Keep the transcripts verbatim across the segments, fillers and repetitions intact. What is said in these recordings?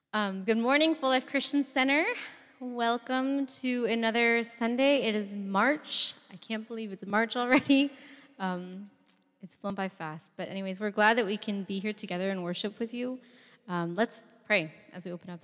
Um, good morning, Full Life Christian Center. Welcome to another Sunday. It is March. I can't believe it's March already. Um, it's flown by fast. But anyways, we're glad that we can be here together and worship with you. Um, let's pray as we open up.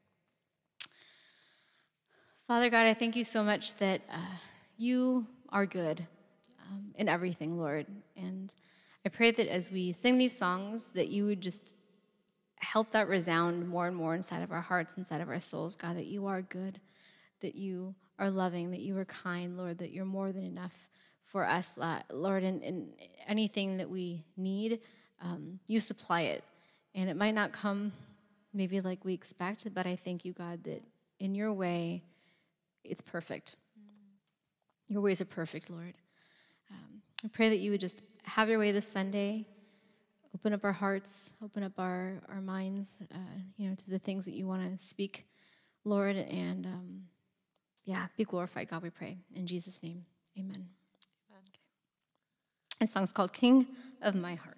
Father God, I thank you so much that uh, you are good um, in everything, Lord. And I pray that as we sing these songs, that you would just help that resound more and more inside of our hearts, inside of our souls, God, that you are good, that you are loving, that you are kind, Lord, that you're more than enough for us, Lord, and, and anything that we need, um, you supply it. And it might not come maybe like we expect, but I thank you, God, that in your way, it's perfect. Your ways are perfect, Lord. Um, I pray that you would just have your way this Sunday. Open up our hearts, open up our, our minds, uh, you know, to the things that you want to speak, Lord, and um, yeah, be glorified, God, we pray. In Jesus' name, amen. Amen. Okay. This song's called King of My Heart.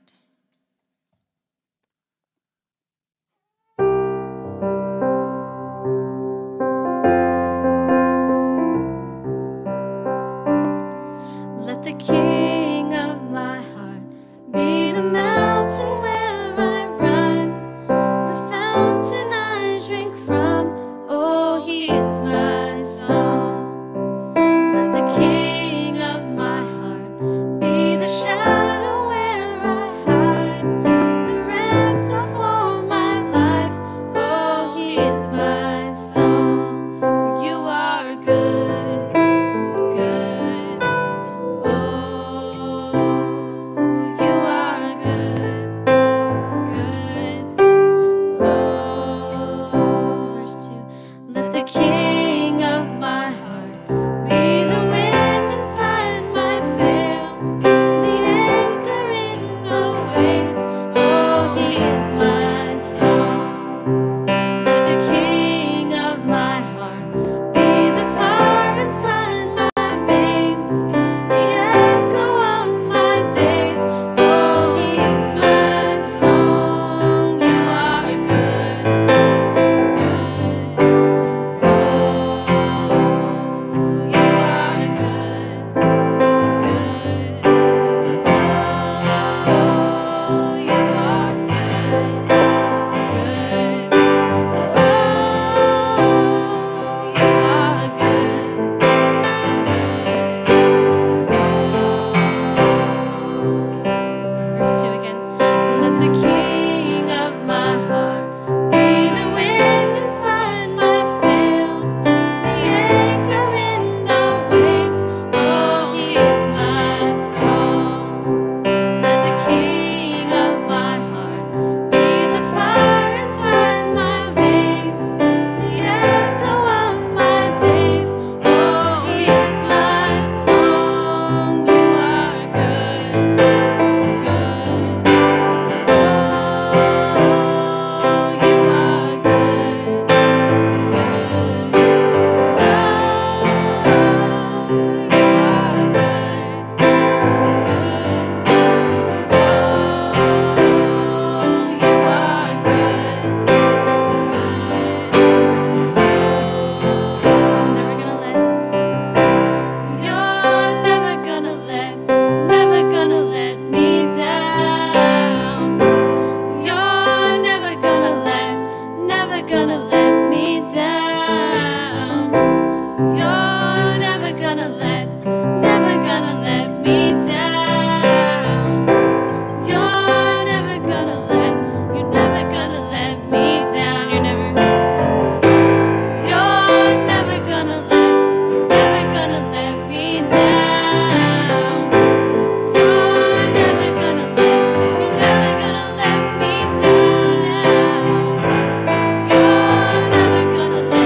Let the King of my heart be the mountain where I run, the fountain I drink from. Oh, he is my song. Let the King of my heart be the shadow where I hide, the ransom for my life. Oh, he is my song. You are good, good. Oh, you are good, good. Oh, verse two. Let the King of my heart be the wind inside my sails, the anchor in the waves. Oh, he is my song. Let the King of my heart be the fire inside my veins, the echo of my days. Oh, he is my song. You are good, good. Oh, you are good, good. Oh, you are good, good. Oh, you are good, good. Verse two again. Let the King of my heart be the wind inside my sails, the anchor in the waves. Oh, he is my song. Let the King of my heart be the fire inside my veins, the echo of my days. Oh, he is my song. You are good, good. Oh, you are good, good. Oh, you are good, good. Oh, you are good, good. Never gonna let, you're never gonna let, never gonna let me down. You're never gonna let, never gonna let me down. You're never gonna let, never gonna let me down. You're never gonna let, you're never gonna let me down. You're never, you're never gonna let, never gonna let me down. You're never gonna let, you're never gonna let me down now. You're never gonna let,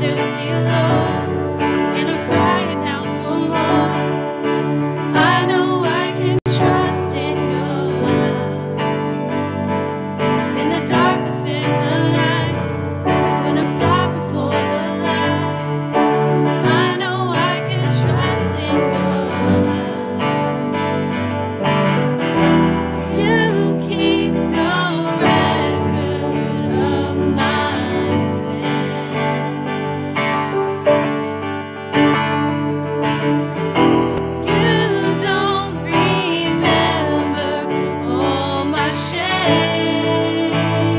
thirsty, Lord, and I'm crying out for more. I know I can trust in your love. In the darkness, in the light, when I'm stopping for the light, I know I can trust in your love. You keep no record of my sin. You don't remember all my shame.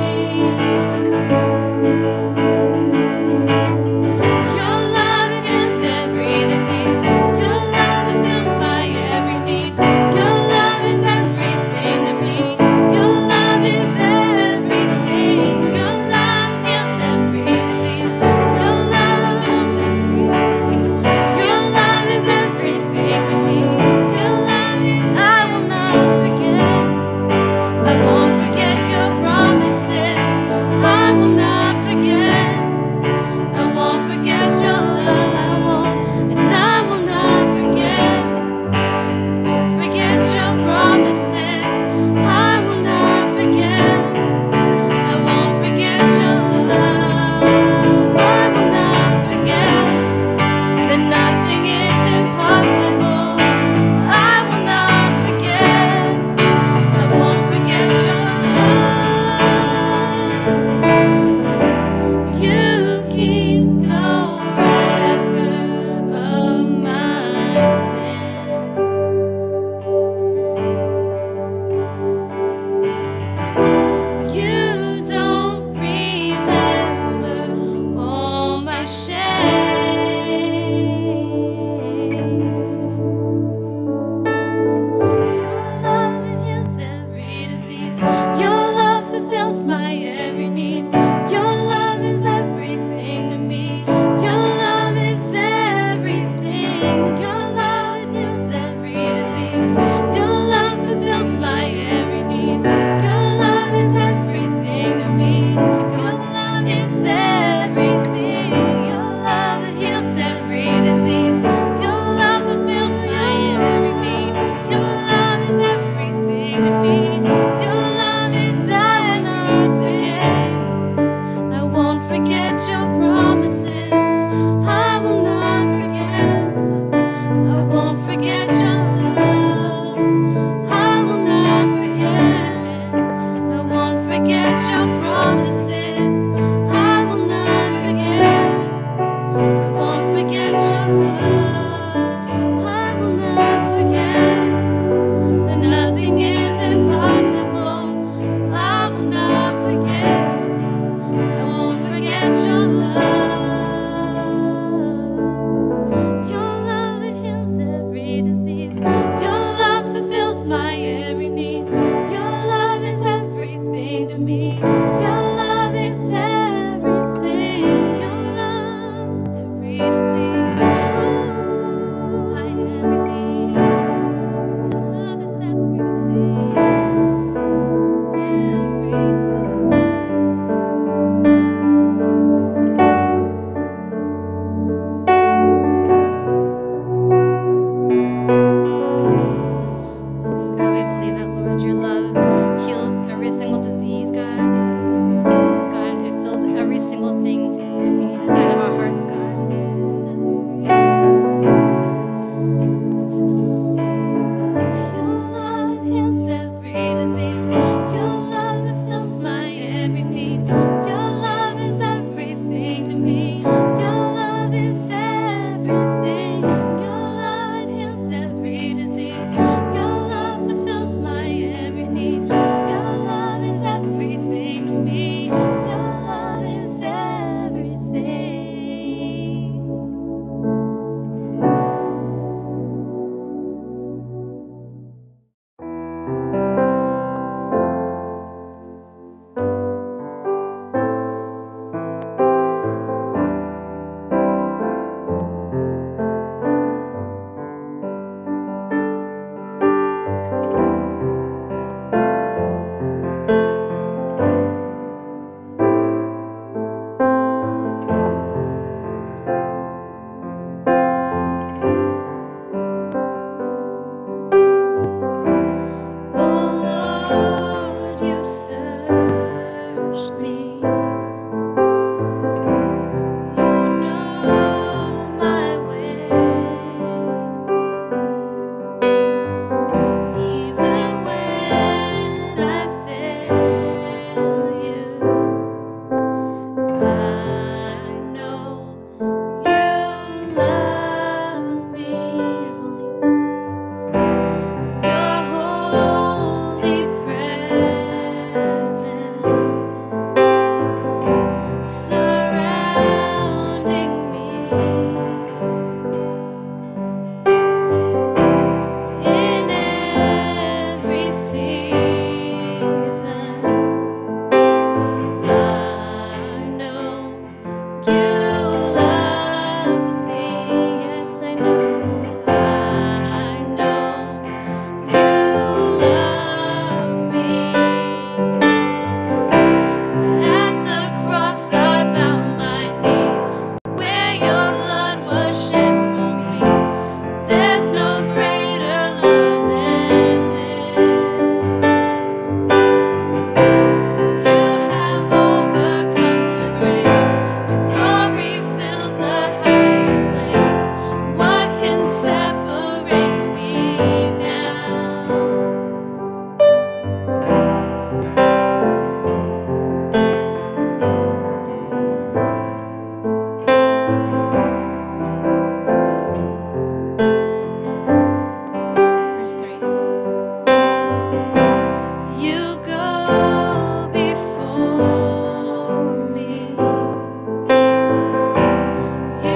Your love heals every disease. Your love fulfills my every need. Your love is everything to me. Your love is everything. Your love heals every disease. Your love fulfills every need. Your love is everything to me. Your love is, I will not forget. I won't forget your promises. I will not forget. I won't forget your love. I won't, and I will not forget. Forget your promises. I will not forget. I won't forget your love. I will not forget that nothing is impossible. I will not forget. I won't forget your love. You keep no record of my sin. You don't remember all my shame. Your love, it heals every disease. Your love fulfills my every need. Your love is everything to me. Your love is everything. Your love, it heals every disease. Your love fulfills my every need. Your love is everything to me. Your love is everything. Your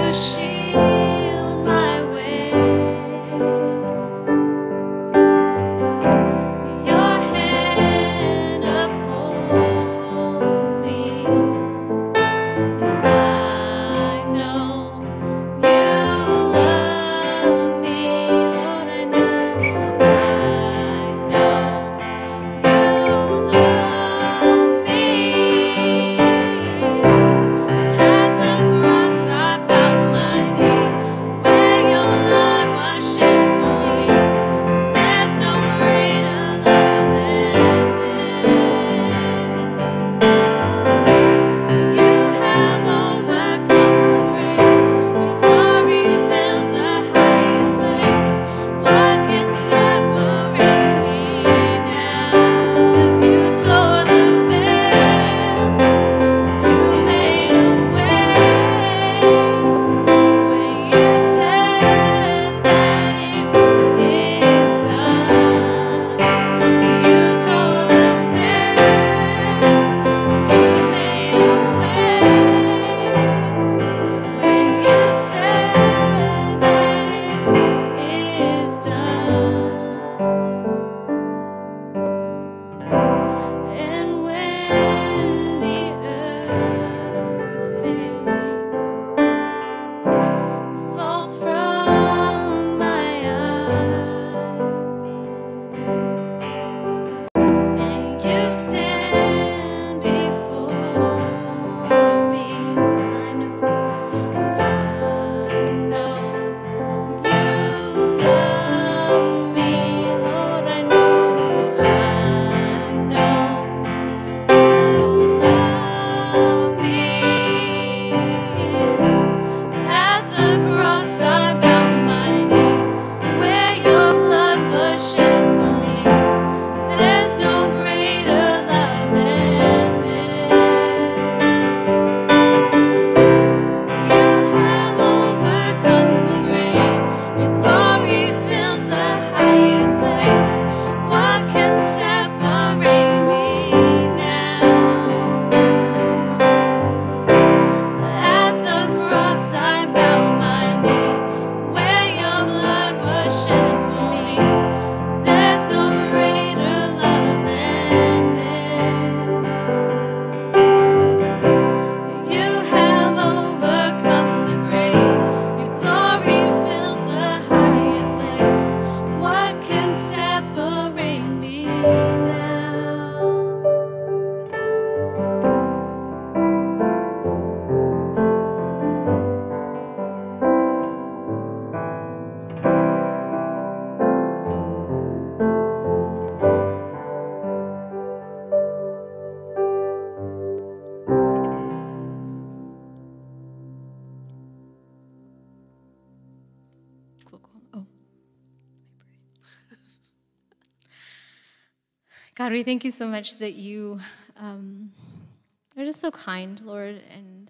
God, we thank you so much that you um, are just so kind, Lord, and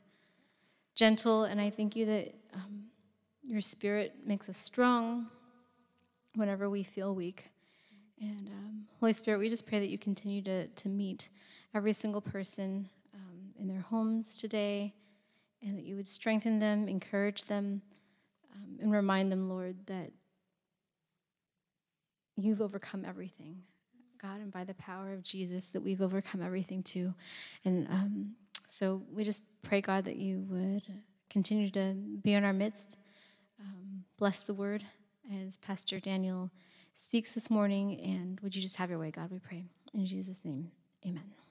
gentle. And I thank you that um, your spirit makes us strong whenever we feel weak. And um, Holy Spirit, we just pray that you continue to, to meet every single person um, in their homes today, and that you would strengthen them, encourage them, um, and remind them, Lord, that you've overcome everything. God, and by the power of Jesus, that we've overcome everything too. And um, so we just pray, God, that you would continue to be in our midst. Um, bless the word as Pastor Daniel speaks this morning, and would you just have your way, God, we pray. In Jesus' name, amen.